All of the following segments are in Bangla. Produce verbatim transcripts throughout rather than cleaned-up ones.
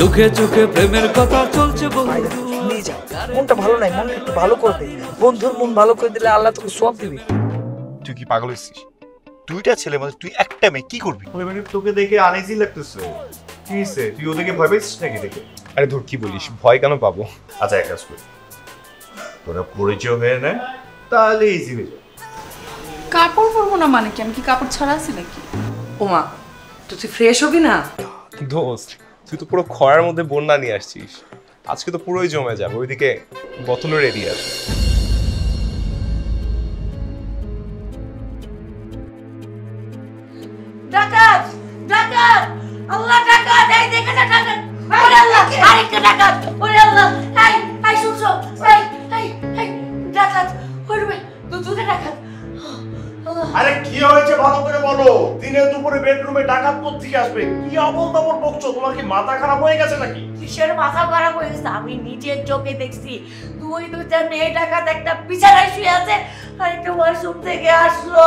চোখে চোখে প্রেমের কথা চলছে বহু নিয়ে যা, মনটা ভালো নাই, মনটা একটু ভালো করে দে। বন্ধুর মন ভালো করে দিলে আল্লাহ তোকে সওয়াব দিবে। তুই কি পাগল হয়েছিস? দুইটা ছেলে মধ্যে তুই একটা মেয়ে কি করবি? মানে তোকে দেখে আনইজি লাগতেছে। কি হইছে? তুই ওদেরকে ভয় পাইছিস নাকি দেখে? আরে ধর কি বলিস, ভয় কেন পাবো? আচ্ছা এক কাজ করি, তোরা পরিচয় হয়ে নে, তাহলে ইজি হয়ে যাবে। কাপড় পরবো না মানে কি? আমি কি কাপড় ছাড়া আছি নাকি? ওমা, তুই ফ্রেশ হবি না? দোস্ত তুই তো পুরো খরার মধ্যে বন্যা নিয়ে আসছিস, আজকে তো পুরোই জমে যাবে। ওইদিকে বোতলও রেডি আছে। ডাকাত ডাকাত আল্লাহ ডাকাত এই দেখে না ডাকাত ওরে আল্লাহ আরেকটা ডাকাত ওরে আল্লাহ এই এই শুনছো এই এই এই ডাকাত ওরে তুই তুই ডাকাত আরে কি হয়েছে ভালো করে বলো। দিনে দুপুরে বেডরুমে ডাকাত কোত্থেকে আসবে? কি আবল তাবল বকছো? তোমার কি মাথা খারাপ হয়ে গেছে নাকি? কিসের মাথা খারাপ হয়ে গেছে? আমি নিজের চোখে দেখছি দুই দুইটা মেয়ে ডাকাত একটা বিছানায় শুয়ে আছে আর একটা ওয়াশরুম থেকে আসলো।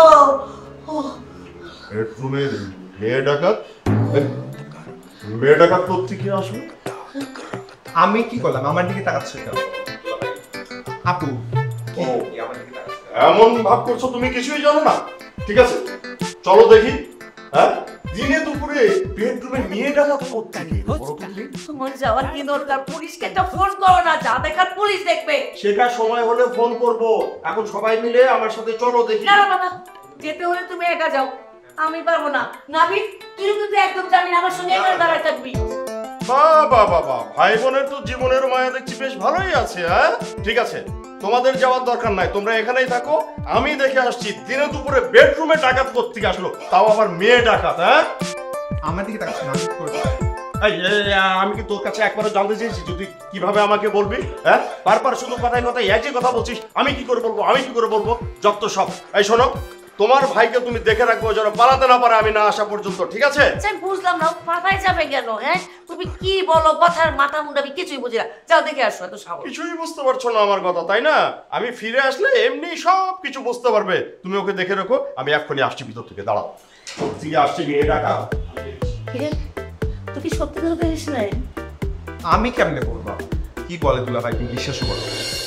বেডরুমের মেয়ে ডাকাত? মেয়ে ডাকাত কোত্থেকে আসবে? আমি কি করলাম? আমার দিকে তাকাচ্ছ কেন? আপু ও এমন ভাব করছো তুমি কিছুই জানো না। ঠিক আছে চলো দেখি। হ্যাঁ দিনে দুপুরে বেডরুমে মেয়ে ডাকাত কোত্থেকে? তোমার যাওয়ার কি দরকার? পুলিশকে একটা ফোন করো না, যা দেখার পুলিশ দেখবে। সেটা সময় হলে ফোন করব, এখন সবাই মিলে আমার সাথে চলো দেখি। না না না, যেতে হলে তুমি একা যাও, আমি পারবো না। নাবিদ তুই কিন্তু একদম জানি না, আমার সঙ্গে এখানে দাঁড়ায় থাকবি। বাবা বাবা, ভাই বোনের তো জীবনের মায়া দেখছি বেশ ভালোই আছে। হ্যাঁ ঠিক আছে, তোমাদের যাওয়ার দরকার নাই, তোমরা এখানেই থাকো। আমি দেখে আসছি দিনে দুপুরে বেডরুমে ডাকাত কোত্থেকে আসলো, তাও আবার মেয়ে ডাকাত। হ্যাঁ আমার দিকে তাকাচ্ছ না? এই, এই, আমি কি তোর কাছে একবারও জানতে চেয়েছি যদি কিভাবে আমাকে বলবি? হ্যাঁ বারবার শুধু কথায় কথায় একই কথা বলছিস, আমি কি করে বলবো আমি কি করে বলবো, যত সব। এই শোনো, তোমার ভাইকে তুমি দেখে রাখবো যেন পালাতে না পারে আমি না আসা পর্যন্ত, ঠিক আছে? আচ্ছা বুঝলাম না, পাঠাই যাবে কেন? হ্যাঁ তুমি কি বলো, কথার মাথা মুন্ডা আমি কিছুই বুঝি না। যাও দেখে আসো, এত সাহস। কিছুই বুঝতে পারছো না আমার কথা, তাই না? আমি ফিরে আসলে এমনি সব কিছু বুঝতে পারবে। তুমি ওকে দেখে রাখো, আমি এক্ষুনি আসছি ভিতর থেকে। দাঁড়াও, তুই আসছি মেয়ে ডাকা। তুই কি সত্যি কথা দেখিস না? আমি কেমনে বলবো? কি বলে দুলা ভাই, তুমি বিশ্বাস করো?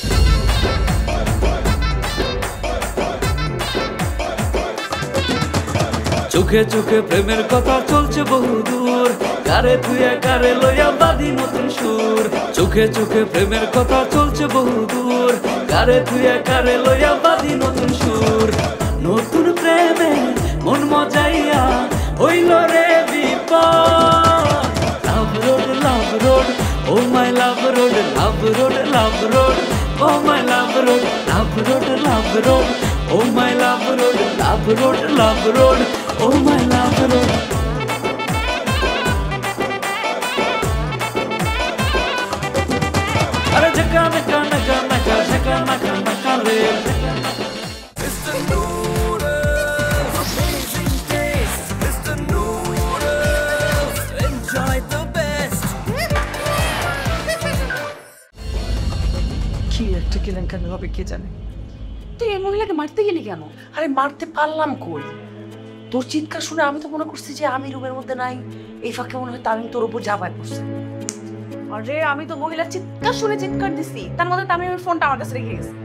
চোখে চোখে প্রেমের কথা চলছে বহু দূর, কারে তুই কারে লইয়া বাঁধি নতুন সুর। চোখে চোখে প্রেমের কথা চলছে বহু দূর, কারে তুই কারে লইয়া বাঁধি নতুন সুর। নতুন প্রেমে মন মজাইয়া হইল রে বিপদ। Love road love road oh my love road, love road love road oh my love road, love road love road oh my love road, love road love road oh my love road. আরে ঝকা নকা নকা নকা ঝকা নকা নকা রে। Mister Noodles, amazing taste. Mister Noodles, enjoy the best. কি একটা কেলেঙ্কারি হবে কে জানে। তুই এই মহিলাকে মারতে গেলি কেন? আরে মারতে পারলাম কই? তোর চিৎকার শুনে আমি তো মনে করছি যে আমি রুমের মধ্যে নাই, এই ফাঁকে মনে হয় তামিম তোর উপর ঝাঁপায় পড়ছে। আরে আমি তো মহিলার চিৎকার শুনে চিৎকার দিছি, তার মধ্যে তামিমের ফোনটা আমার কাছে রেখে গেছে।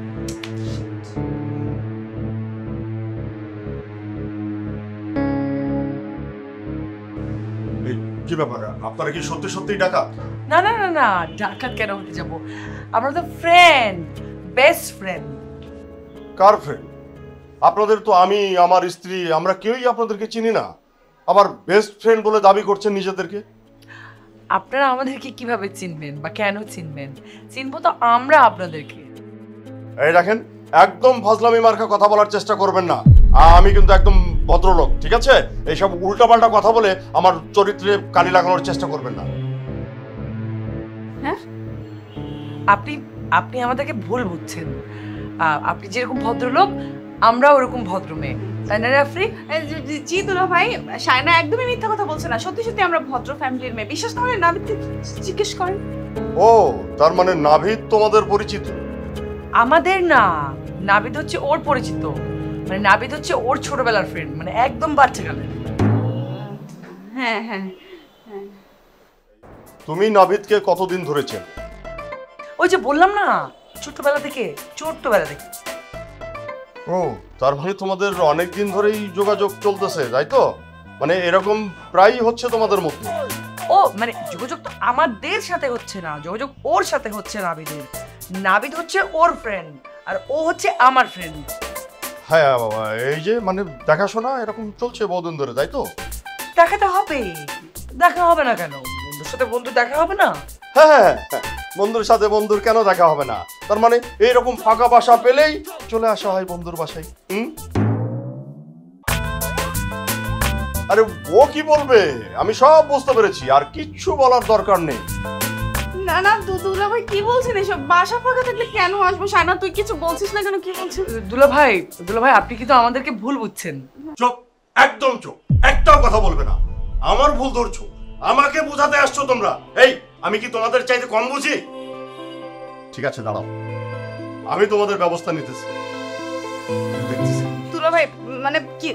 কি ব্যাপার, আপনারা কি সত্যি সত্যি ডাকাত? না না না না, ডাকাত কেন হতে যাব? আমরা তো ফ্রেন্ড, বেস্ট ফ্রেন্ড। কার ফ্রেন্ড? আপনাদের তো আমি, আমার স্ত্রী, আমরা কেউই আপনাদেরকে চিনি না, আবার বেস্ট ফ্রেন্ড বলে দাবি করছেন নিজেদেরকে। আপনারা আমাদেরকে কিভাবে চিনবেন বা কেন চিনবেন? চিনবো তো আমরা আপনাদেরকে। এই দেখেন, একদম ফাজলামি মার্কা কথা বলার চেষ্টা করবেন না। আমি কিন্তু একদম ভদ্রলোক, ঠিক আছে? এইসব উল্টাপাল্টা কথা বলে আমার চরিত্রে কালি লাগানোর চেষ্টা করবেন না। হ্যাঁ আপনি আপনি আমাদেরকে ভুল বুঝছেন। আপনি যেরকম ভদ্রলোক আমরা ওরকম ভদ্র মেয়ে, তাই না রাফরি? জি দুলা ভাই, শায়না একদমই মিথ্যা কথা বলছে না, সত্যি সত্যি আমরা ভদ্র ফ্যামিলির মেয়ে। বিশ্বাস করেন, নাবিদ জিজ্ঞেস করেন। ও তার মানে নাভিদ তোমাদের পরিচিত? আমাদের না, নাবিদ হচ্ছে ওর পরিচিত, মানে নাবিদ হচ্ছে ওর ছোটবেলার ফ্রেন্ড, মানে একদম বাচ্চাকালের। হ্যাঁ হ্যাঁ তুমি নাভিদকে কতদিন ধরেছেন? ওই যে বললাম না, ছোট্টবেলা থেকে, ছোট্টবেলা থেকে। ও, তার মানে তোমাদের অনেক দিন ধরেই যোগাযোগ চলতেছে, তাই তো? মানে এরকম প্রায়ই হচ্ছে তোমাদের মধ্যে? ও মানে যোগাযোগ তো আমাদের সাথে হচ্ছে না, যোগাযোগ ওর সাথে হচ্ছে নাবিদের। নাবিদ হচ্ছে ওর ফ্রেন্ড আর ও হচ্ছে আমার ফ্রেন্ড। হ্যাঁ বাবা, এই যে মানে দেখাশোনা এরকম চলছে বহুদিন ধরে, তাই তো? দেখাতে হবে, দেখা হবে না কেন? বন্ধুর সাথে বন্ধু দেখা হবে না? হ্যাঁ হ্যাঁ হ্যাঁ, বন্ধুর সাথে বন্ধুর কেন দেখা হবে না? তার মানে এইরকম ফাঁকা বাসা পেলেই চলে আসা হয় বন্ধুর বাসায়। হুম, আরে ও কি বলবে আমি সব বুঝতে পেরেছি, আর কিচ্ছু বলার দরকার নেই। না না দুলা ভাই কি বলছেন এসব? বাসা ফাঁকা থাকলে কেন আসবো? সায়না তুই কিছু বলছিস না কেন? কি বলছিস? দুলা ভাই, দুলা ভাই আপনি কিন্তু আমাদেরকে ভুল বুঝছেন। চুপ, একদম চুপ, একটাও কথা বলবে না। আমার ভুল ধরছো, আমাকে বোঝাতে আসছো তোমরা। এই, আমি কি তোমাদের চাইতে কম বুঝি? ঠিক আছে, দাঁড়াও, আমি তোমাদের ব্যবস্থা নিতেছি, দেখতেছি। দুলা ভাই মানে কি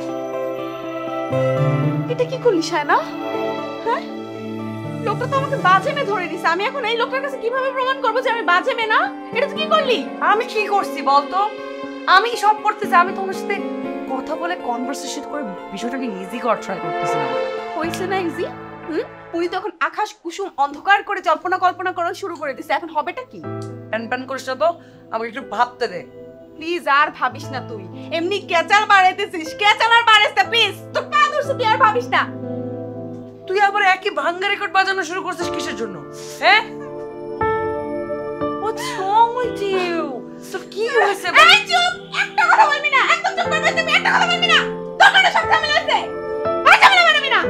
এটা কি করলি সায়না? হ্যাঁ, লোকটা তো আমাকে বাজে মেয়ে ধরে দিছে। আমি এখন এই লোকটার কাছে কিভাবে প্রমাণ করবো যে আমি বাজে মেয়ে না? এটা তুই কি করলি? আমি কি করছি বলতো? আমি সব করতেছি, আমি তোমার সাথে কথা বলে কনভারসেশন করে বিষয়টাকে ইজি করার ট্রাই করতেছিলাম। হইছে না ইজি? হুম, উনি তখন আকাশ কুসুম অন্ধকার করে জল্পনা কল্পনা করা শুরু করে দিছে। এখন হবেটা কি? প্যান প্যান করিস না তো, আমাকে একটু ভাবতে দে। প্লিজ আর ভাবিস না তুই, এমনি কেচাল বাড়াইতেছিস, কেচাল আর বাড়াইস না প্লিজ। তোর পা ধরছে, তুই আর ভাবিস না। তুই আবার একই ভাঙ্গা রেকর্ড বাজানো শুরু করছিস কিসের জন্য? হ্যাঁ, What's wrong with you? তোর কি হয়েছে? এই চুপ, একটা কথা বলবি না, একদম চুপ করবি, তুমি একটা কথা বলবি না। তোর কাছে সব ঝামেলা আছে, আর ঝামেলা বানাবি না।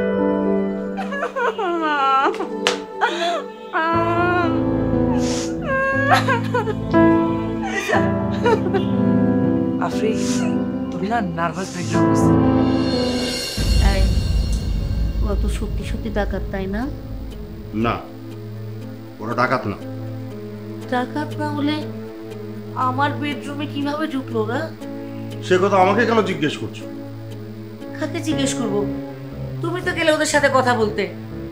আফরি, তুমি না নার্ভাস ব্রেকডাউন হয়েছে। এই, ও তো সত্যি সত্যি ডাকাত, তাই না? না, ওরা ডাকাত না। ডাকাত না হলে আমার বেডরুমে কিভাবে ঢুকলো ওরা? সে কথা আমাকে কেন জিজ্ঞেস করছো? কাকে জিজ্ঞেস করবো? তুমি তো গেলে ওদের সাথে কথা বলতে।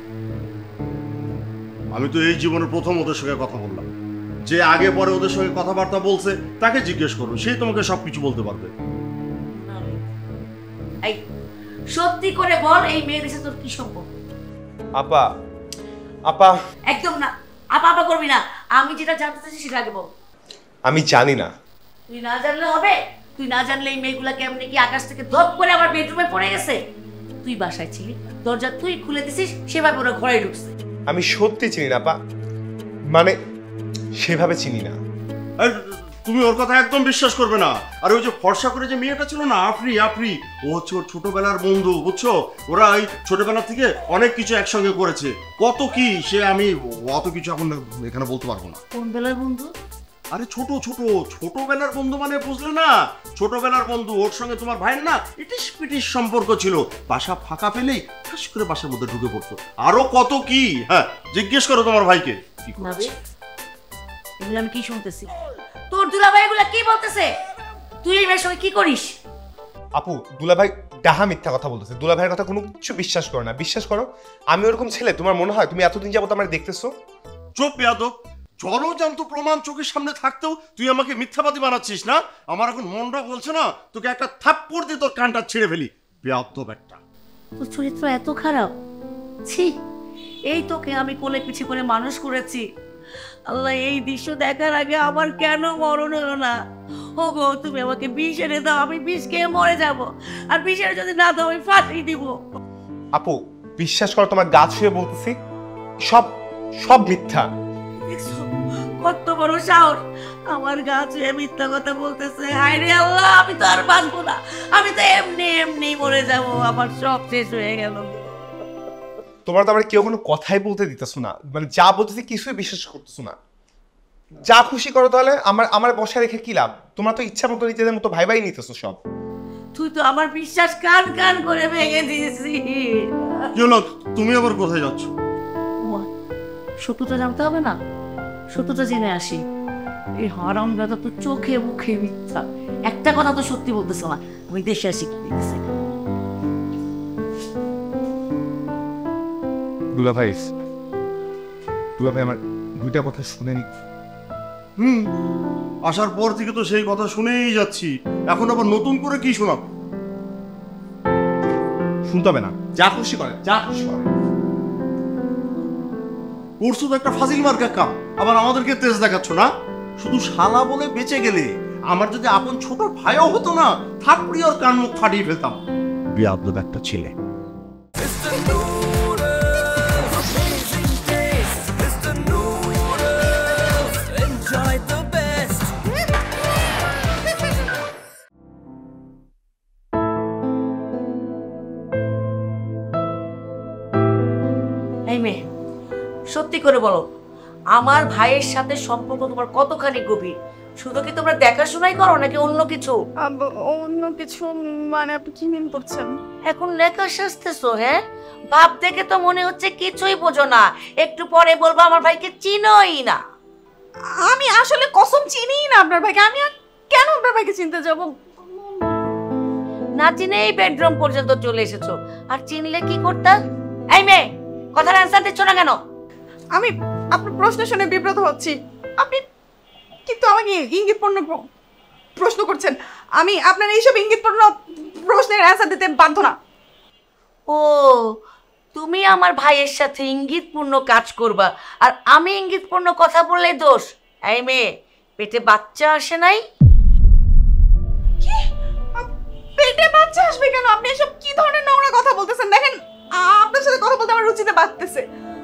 আমি তো এই জীবনে প্রথম ওদের সঙ্গে কথা বললাম। যে আগে পরে ওদের সঙ্গে কথাবার্তা বলছে তাকে জিজ্ঞেস করো, সেই তোমাকে সবকিছু বলতে পারবে। এই, সত্যি করে বল, এই মেয়েদের সাথে তোর কি সম্পর্ক? আপা, আপা, একদম না, আপা আপা করবি না। আমি যেটা জানতে চাইছি সেটা আগে বল। আমি জানি না। তুই না জানলে হবে? তুই না জানলে এই মেয়েগুলা কেমনে কি আকাশ থেকে ধপ করে আমার বেডরুমে পড়ে গেছে? তুই বাসায় ছিলি, দরজা তুই খুলে দিছিস, সেভাবে ওরা ঘরে ঢুকছে। আমি সত্যি চিনি না আপা, মানে সেভাবে চিনি না। আর তুমি ওর কথা একদম বিশ্বাস করবে না। আর ওই যে ফর্সা করে যে মেয়েটা ছিল না, আফরি, আফরি, ও হচ্ছে ওর ছোটবেলার বন্ধু, বুঝছো? ওরা এই ছোটবেলা থেকে অনেক কিছু একসঙ্গে করেছে। কত কি সে, আমি অত কিছু এখন এখানে বলতে পারবো না। কোন বেলার বন্ধু? আরে ছোট ছোট ছোটবেলার বন্ধু মানে বুঝলে না? ছোটবেলার বন্ধু। ওর সঙ্গে তোমার ভাইয়ের না ইটিস পিটিস সম্পর্ক ছিল। বাসা ফাঁকা পেলেই ঠাস করে বাসার মধ্যে ঢুকে পড়তো। আরো কত কি, হ্যাঁ জিজ্ঞেস করো তোমার ভাইকে কি নাবি, এগুলো আমি কি শুনতেছি? তোর দুলাভাই এগুলা কি বলতেছে? তুই এই মেয়ের সঙ্গে কি করিস? আপু, দুলাভাই ডাহা মিথ্যা কথা বলতেছে। দুলাভাইয়ের কথা কোনো কিছু বিশ্বাস করো না, বিশ্বাস করো। আমি ওরকম ছেলে তোমার মনে হয়? তুমি এতদিন যাবত আমার দেখতেছো। চুপ বেয়াদব, জলজান্ত প্রমাণ চোখের সামনে থাকতেও তুই আমাকে মিথ্যাবাদী বানাচ্ছিস না? আমার এখন মনটা বলছে না তোকে একটা থাপ্পড় দিয়ে তোর কানটা ছিঁড়ে ফেলি। বেয়াদব একটা। তোর চরিত্র এত খারাপ? ছি, এই তোকে আমি কোলে পিছে করে মানুষ করেছি। আল্লাহ, এই দৃশ্য দেখার আগে আমার কেন মরণ হলো না? ও গো, তুমি আমাকে বিষ এনে দাও, আমি বিষ খেয়ে মরে যাব। আর বিষ এনে যদি না দাও আমি ফাটিয়ে দিব। আপু বিশ্বাস করো, তোমার গা ছুঁয়ে বলতেছি, সব সব মিথ্যা। কত বড় সাহস, আমার গা ছুঁয়ে মিথ্যা কথা বলতেছে। হায় রে আল্লাহ, আমি তো আর বাঁচবো না, আমি তো এমনি এমনি মরে যাব। আমার সব শেষ হয়ে গেল। তোমার তো আবার কেউ কোনো কথাই বলতে দিতেছো না, মানে যা বলতেছি কিছুই বিশ্বাস করতেছো না। যা খুশি করো তাহলে, আমার আমার বসায় রেখে কি লাভ? তোমরা তো ইচ্ছা মতো নিজেদের মতো ভাই ভাই নিতেছো সব। তুই তো আমার বিশ্বাস কান কান করে ভেঙে দিয়েছিস। কি হলো, তুমি আবার কোথায় যাচ্ছ? সত্যটা জানতে হবে না? সত্যটা জেনে আসি। এই হারাম দাদা তো চোখে মুখে মিথ্যা, একটা কথা তো সত্যি বলতেছ না। আমি দেশে আসি কি দেখতেছি। দুলা ভাই, দুলা ভাই আমার দুইটা কথা শুনে নি। হুম, আসার পর থেকে তো সেই কথা শুনেই যাচ্ছি, এখন আবার নতুন করে কি শোনাব? শুনতে হবে না, যা খুশি করে যা খুশি করে। করছো তো একটা ফাজিল মার্কা কাম, আবার আমাদেরকে তেজ দেখাচ্ছ না? শুধু শালা বলে বেঁচে গেলে, আমার যদি আপন ছোট ভাইও হতো না, থাপড়ি ওর কান মুখ ফাটিয়ে ফেলতাম। বিয়াদব একটা ছেলে। এই মেয়ে, সত্যি করে বলো, আমার ভাইয়ের সাথে সম্পর্ক তোমার কতখানি গভীর? শুধু কি তোমরা দেখাশোনাই করো নাকি অন্য কিছু? অন্য কিছু মানে আপনি কি মিন করছেন? এখন লেখা সাজতেছো? হ্যাঁ, ভাব দেখে তো মনে হচ্ছে কিছুই বোঝো না। একটু পরে বলবো আমার ভাইকে চিনোই না। আমি আসলে কসম চিনিই না আপনার ভাইকে। আমি আর কেন আপনার ভাইকে চিনতে যাব? না চিনেই বেডরুম পর্যন্ত চলে এসেছো, আর চিনলে কি করতা? এই মেয়ে, কথার অ্যান্সার দিচ্ছ না কেন? আমি আপনার প্রশ্ন শুনে বিব্রত হচ্ছি। আপনি কিন্তু আমাকে ইঙ্গিতপূর্ণ প্রশ্ন করছেন। আমি আপনার এইসব ইঙ্গিতপূর্ণ প্রশ্নের অ্যান্সার দিতে বাধ্য না। ও, তুমি আমার ভাইয়ের সাথে ইঙ্গিতপূর্ণ কাজ করবা, আর আমি ইঙ্গিতপূর্ণ কথা বললে দোষ? এই মেয়ে, পেটে বাচ্চা আসে নাই? কি? পেটে বাচ্চা আসবে কেন? আপনি এসব কি ধরনের নোংরা কথা বলতেছেন? দেখেন, আপনার সাথে কথা বলতে আমার রুচিতে বাড়তেছে।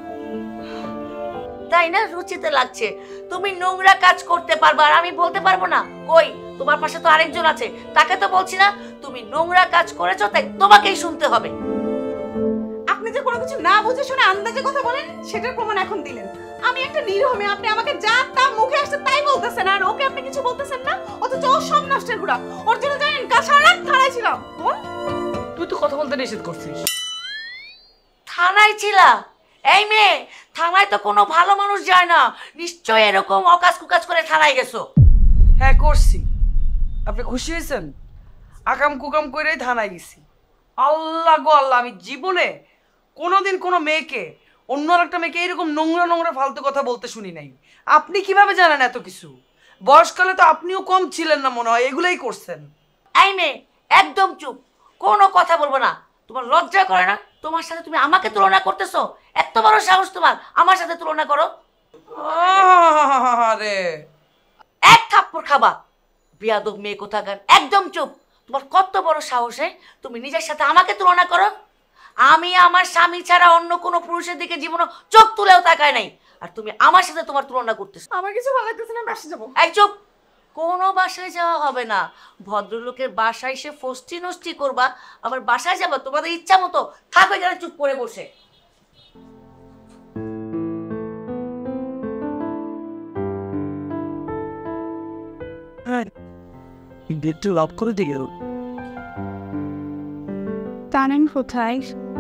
তাই না? রুচিতে লাগছে। তুমি নোংরা কাজ করতে পারবা, আর আমি বলতে পারবো না? কই, তোমার পাশে তো আরেকজন আছে, তাকে তো বলছি না? তুমি নোংরা কাজ করেছো, তাই তোমাকেই শুনতে হবে। আপনি যে কোনো কিছু না বুঝে শুনে আন্দাজে কথা বলেন, সেটার প্রমাণ এখন দিলেন। আমি একটা নিরীহ মেয়ে, আপনি আমাকে যা তা মুখে আসছে তাই বলতেছেন, আর ওকে আপনি কিছু বলতেছেন না। অথচ ও সব নষ্টের গুড়া। ওর জন্য জানেন কাল সারা রাত থানায় ছিলাম। বল, তুই তো কথা বলতে নিষেধ করছিস। থানায় ছিলা? এই মেয়ে, থানায় তো কোনো ভালো মানুষ যায় না। নিশ্চয় এরকম অকাজ কুকাজ করে থানায় গেছো। হ্যাঁ, করছি। আপনি খুশি হয়েছেন? আকাম কুকাম করে থানায় গেছি। আল্লাহ গো আল্লাহ, আমি জীবনে কোনোদিন কোনো মেয়েকে, অন্য একটা মেয়েকে এরকম নোংরা নোংরা ফালতু কথা বলতে শুনি নাই। আপনি কিভাবে জানেন এত কিছু? বয়সকালে তো আপনিও কম ছিলেন না মনে হয়, এগুলাই করছেন। এই মেয়ে, একদম চুপ, কোনো কথা বলবো না। তোমার লজ্জা করে না? তোমার সাথে তুমি আমাকে তুলনা করতেছো? এত বড় সাহস তোমার আমার সাথে তুলনা করো? আরে, এক থাপ্পড় খাবা, বিয়াদব মেয়ে কোথাকার। একদম চুপ। তোমার কত বড় সাহসে তুমি নিজের সাথে আমাকে তুলনা করো? আমি আমার স্বামী ছাড়া অন্য কোনো পুরুষের দিকে জীবনে চোখ তুলেও তাকায় নাই, আর তুমি আমার সাথে তোমার তুলনা করতেছো। আমার কিছু ভালো লাগতেছে না, বাসে যাবো। এই চুপ, কোনো বাসায় যাওয়া হবে না। ভদ্রলোকের বাসায় এসে ফষ্টি নষ্টি করবা, আবার বাসায় যাবা তোমাদের ইচ্ছা মতো। থাকো এখানে চুপ করে বসে। ডেটটা লাভ করে দিয়ে গেল। তানেন কোথায়?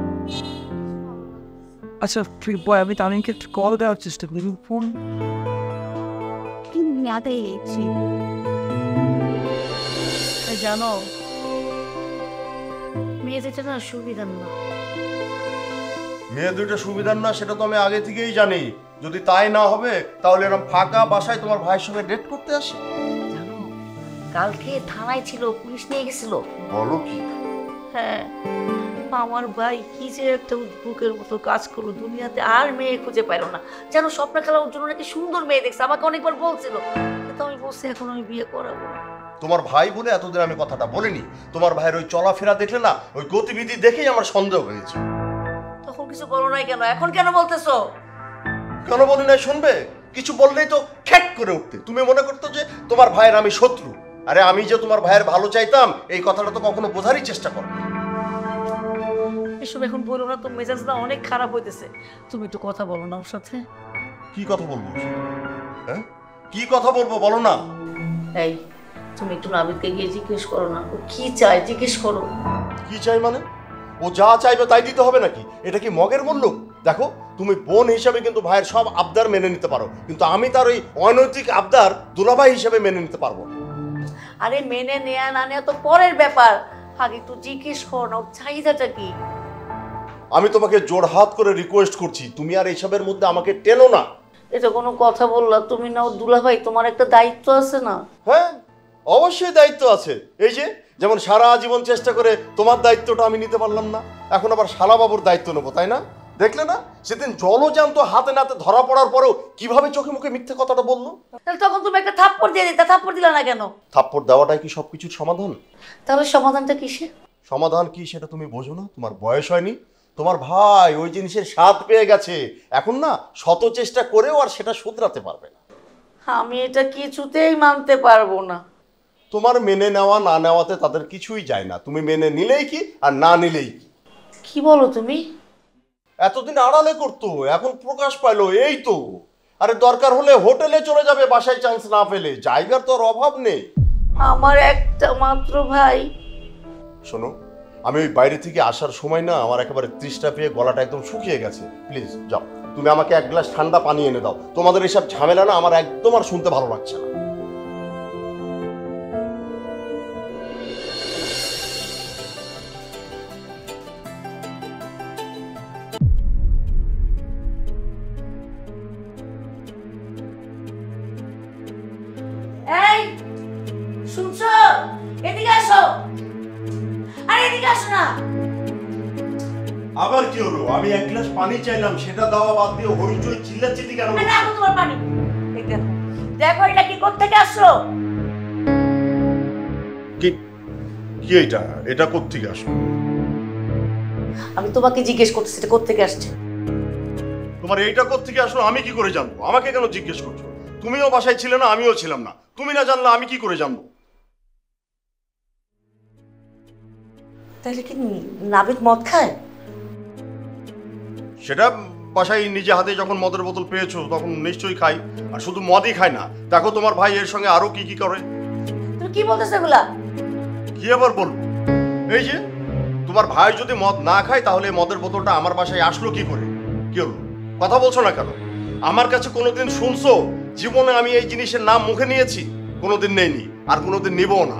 আচ্ছা ঠিক বয়, আমি তামিমকে একটু কল দেওয়ার চেষ্টা করি। ফোন জানো, মেয়ে যেটা না সুবিধার না। মেয়ে দুইটা সুবিধার না সেটা তো আমি আগে থেকেই জানি। যদি তাই না হবে তাহলে এরকম ফাঁকা বাসায় তোমার ভাইয়ের সঙ্গে ডেট করতে আসে? জানো, কালকে থানায় ছিল, পুলিশ নিয়ে গেছিল। বলো কি? হ্যাঁ, আমার ভাই কি যে একটা বুকের মতো কাজ করলো, দুনিয়াতে আর মেয়ে খুঁজে পাইলো না। যেন স্বপ্ন খেলা ওর জন্য নাকি সুন্দর মেয়ে দেখছে, আমাকে অনেকবার বলছিল, কিন্তু আমি বলছি এখন আমি বিয়ে করাবো না। তোমার ভাই বলে এতদিন আমি কথাটা বলিনি। তোমার ভাইয়ের ওই চলাফেরা দেখলে না, ওই গতিবিধি দেখেই আমার সন্দেহ হয়েছে। তখন কিছু বলো নাই কেন? এখন কেন বলতেছো? কেন বলি নাই শুনবে? কিছু বললেই তো খ্যাট করে উঠতে। তুমি মনে করতো যে তোমার ভাইয়ের আমি শত্রু। আরে আমি যে তোমার ভাইয়ের ভালো চাইতাম এই কথাটা তো কখনো বোঝারই চেষ্টা করো। এসব এখন বলো না তো, মেজাজটা অনেক খারাপ হইতেছে। তুমি একটু কথা বলো না ওর সাথে। কি কথা বলবো? হ্যাঁ, কি কথা বলবো বলো না। এই, তুমি একটু নাবিদকে গিয়ে জিজ্ঞেস করো না, ও কি চায় জিজ্ঞেস করো। কি চাই মানে? ও যা চাইবে তাই দিতে হবে নাকি? এটা কি মগের মূল্য? দেখো, তুমি বোন হিসাবে কিন্তু ভাইয়ের সব আবদার মেনে নিতে পারো, কিন্তু আমি তার ওই অনৈতিক আবদার দুলাভাই হিসাবে মেনে নিতে পারবো। আরে মেনে নেয়া না নেয়া তো পরের ব্যাপার, আগে একটু জিজ্ঞেস করো না ওর চাহিদাটা কি। আমি তোমাকে জোড়হাত করে রিকোয়েস্ট করছি, তুমি আর এইসবের মধ্যে আমাকে টেনো না। এটা কোনো কথা বললা তুমি না? দুলাভাই তোমার একটা দায়িত্ব আছে না? হ্যাঁ, অবশ্যই দায়িত্ব আছে। এই যে যেমন সারা জীবন চেষ্টা করে তোমার দায়িত্বটা আমি নিতে পারলাম না, এখন আবার শালাবাবুর দায়িত্ব নেবো, তাই না? দেখলে না সেদিন জলজান্ত হাতে নাতে ধরা পড়ার পরেও কিভাবে চোখে মুখে মিথ্যে কথাটা বললো। তাহলে তখন তুমি একটা থাপ্পড় দিয়ে দিতে, থাপ্পড় দিলা না কেন? থাপ্পড় দেওয়াটাই কি সবকিছুর সমাধান? তাহলে সমাধানটা কিসে? সমাধান কি সেটা তুমি বোঝো না? তোমার বয়স হয়নি। তোমার ভাই ওই জিনিসের স্বাদ পেয়ে গেছে, এখন না শত চেষ্টা করেও আর সেটা শুধরাতে পারবে না। আমি এটা কিছুতেই মানতে পারবো না। তোমার মেনে নেওয়া না নেওয়াতে তাদের কিছুই যায় না, তুমি মেনে নিলেই কি আর না নিলেই কি। কি বলো তুমি? এতদিন আড়ালে করতো, এখন প্রকাশ পাইলো, এই তো। আরে দরকার হলে হোটেলে চলে যাবে বাসায় চান্স না পেলে, জায়গার তো আর অভাব নেই। আমার একটা মাত্র ভাই। শোনো, আমি ওই বাইরে থেকে আসার সময় না আমার একেবারে তৃষ্ণা পেয়ে গলাটা একদম শুকিয়ে গেছে। প্লিজ যাও, তুমি আমাকে এক গ্লাস ঠান্ডা পানি এনে দাও। তোমাদের এসব ঝামেলা না আমার একদম আর শুনতে ভালো লাগছে না। এই শুনছো? এদিকে আসো। আরে এদিকে আসো না। আবার কি হলো? আমি এক গ্লাস পানি চাইলাম, সেটা দেওয়া বাদ দিয়ে হইচই চিল্লাচিল্লি কেন? আরে রাখো তোমার পানি। এই দেখো, দেখো এটা কি কোত্থেকে আসলো? কি কি এটা? এটা কোত্থেকে আসলো? আমি তোমাকে জিজ্ঞেস করতেছি এটা কোত্থেকে আসছে। তোমার এইটা কোত্থেকে আসলো আমি কি করে জানবো? আমাকে কেন জিজ্ঞেস করছো? তুমিও বাসায় ছিলে না, আমিও ছিলাম না। তুমি না জানলে আমি কি করে জানবো? তাহলে কি নাবিদ মদ খায়? সেটা বাসায় নিজে হাতে যখন মদের বোতল পেয়েছো তখন নিশ্চয়ই খাই। আর শুধু মদই খায় না, দেখো তোমার ভাই এর সঙ্গে আরো কি কি করে। তুমি কি বলতেছো এগুলা? কি আবার বলবো? এই যে তোমার ভাই যদি মদ না খায় তাহলে মদের বোতলটা আমার বাসায় আসলো কি করে? কি হলো? কথা বলছো না কেন? আমার কাছে কোনোদিন শুনছো জীবনে আমি এই জিনিসের নাম মুখে নিয়েছি? কোনোদিন নেইনি, আর কোনোদিন নিবও না।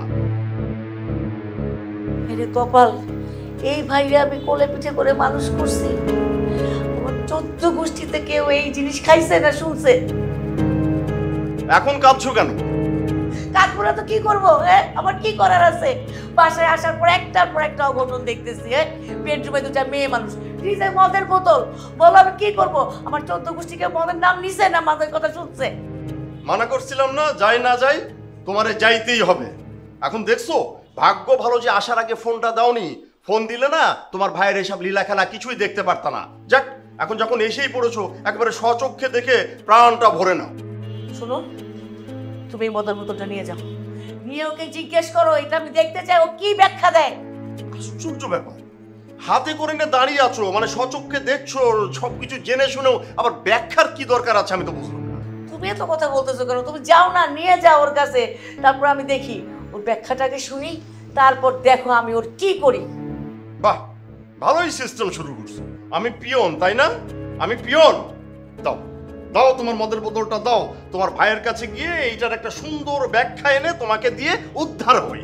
মেরে কপাল, এই ভাইরে আমি কোলে পিঠে করে মানুষ করছি। আমার চোদ্দ গোষ্ঠীতে কেউ এই জিনিস খাইছে না শুনছে। এখন কাঁদছো কেন? কাকপুরা তো কি করবো? হ্যাঁ, আমার কি করার আছে? বাসায় আসার পর একটার পর একটা অঘটন দেখতেছি। হ্যাঁ, বেডরুমে দুটা মেয়ে মানুষ, ফ্রিজে মদের বোতল। বলো আমি কি করবো? আমার চোদ্দ গোষ্ঠীকে মদের নাম নিছে না মাদের কথা শুনছে? মানা করছিলাম না, যাই না যাই তোমারে যাইতেই হবে। এখন দেখছো ভাগ্য ভালো যে আসার আগে ফোনটা দাওনি। ফোন দিলে না তোমার ভাইয়ের এসব লীলা খেলা কিছুই দেখতে পারতা না। যাক, এখন যখন এসেই পড়েছো একেবারে স্বচক্ষে দেখে প্রাণটা ভরে নাও। শোনো, তুমি এই মদের বোতলটা নিয়ে যাও, নিয়ে ওকে জিজ্ঞেস করো, এটা আমি দেখতে চাই ও কি ব্যাখ্যা দেয়। আশ্চর্য ব্যাপার, হাতে করে নিয়ে দাঁড়িয়ে আছো, মানে স্বচক্ষে দেখছো সবকিছু জেনে শুনেও আবার ব্যাখ্যার কি দরকার আছে আমি তো বুঝলাম না। তুমি এত কথা বলতেছো কেন? তুমি যাও না, নিয়ে যাও ওর কাছে, তারপর আমি দেখি ওর ব্যাখ্যাটাকে শুনি, তারপর দেখো আমি ওর কি করি। বাহ, ভালোই সিস্টেম শুরু করছো। আমি পিয়ন তাই না? আমি পিয়ন। দাও দাও তোমার মদের বোতলটা দাও, তোমার ভাইয়ের কাছে গিয়ে এইটার একটা সুন্দর ব্যাখ্যা এনে তোমাকে দিয়ে উদ্ধার হই।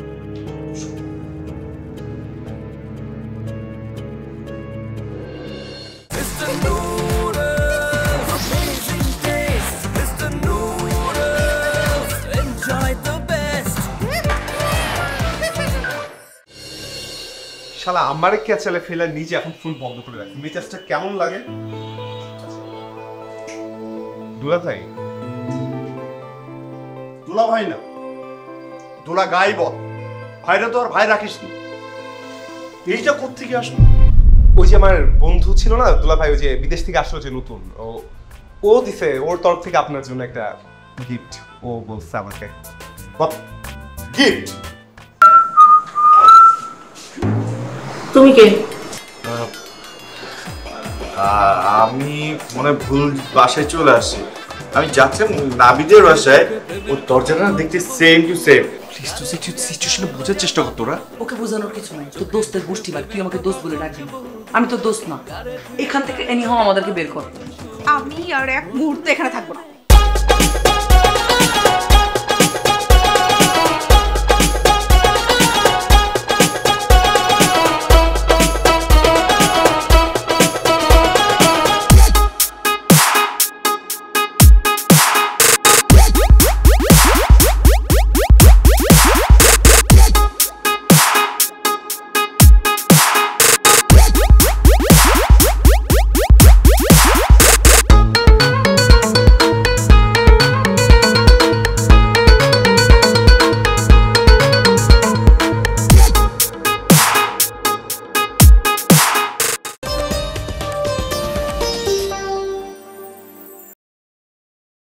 শালা আমারে কে চলে ফেলে নিজে এখন ফোন বন্ধ করে রাখি। মেজাজটা কেমন লাগে? দুলা ভাই, দুলা ভাই না, দুলা গাই বল। ভাইরা তো আর ভাই রাখিস নি। এইটা কোত্থেকে আসলো? ওই যে আমার বন্ধু ছিল না দুলা ভাই, ওই যে বিদেশ থেকে আসলো যে নতুন, ও ও দিছে ওর তরফ থেকে আপনার জন্য একটা গিফট। ও বলছে আমাকে গিফট। তুমি কে? আমি মনে ভুল বাসায় চলে আসছি। আমি যাচ্ছিলাম নাবিদের বাসায়, ওর দরজাটা দেখতে সেম টু সেম। প্লিজ তো সিচুয়েশনে বোঝার চেষ্টা কর তোরা। ওকে বোঝানোর কিছু নাই, তোর দোস্তের গোষ্ঠী ভাই, তুই আমাকে দোস্ত বলে ডাকবি। আমি তো দোস্ত না, এখান থেকে এনি হাও আমাদেরকে বের কর। আমি আর এক মুহূর্ত এখানে থাকবো না।